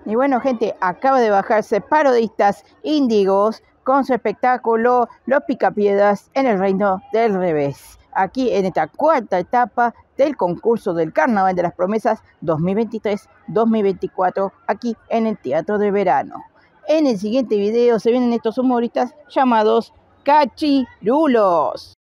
Y bueno, gente, acaba de bajarse parodistas índigos con su espectáculo Los Picapiedras en el Reino del Revés. Aquí en esta cuarta etapa del concurso del Carnaval de las Promesas 2023-2024, aquí en el Teatro de Verano. En el siguiente video se vienen estos humoristas llamados cachirulos.